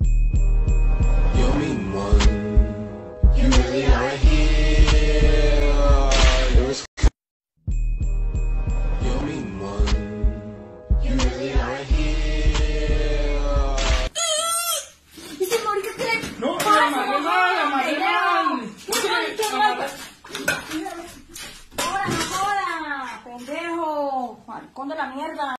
You're mean one. You really are a hero. You're mean one. You really are a hero. ¿Y se murió qué? No, la amarré mal, la amarré mal. ¡Ahora, no joda! ¡Pendejo! ¡Marcón de la mierda!